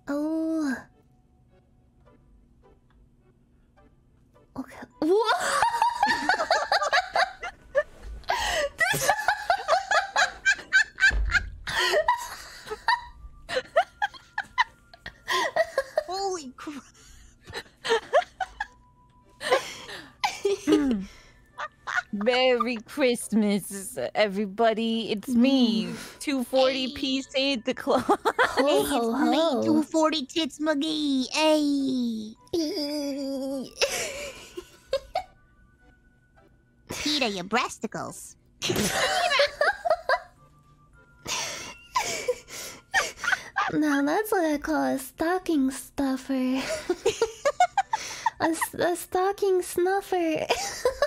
Oh. Okay. What? Holy crap. Merry Christmas, everybody. It's me, 240p Santa Claus. Ho ho It's me, ho. 240 Tits McGee. Hey. Peter, your breasticles. Now that's what I call a stocking stuffer. A stocking snuffer.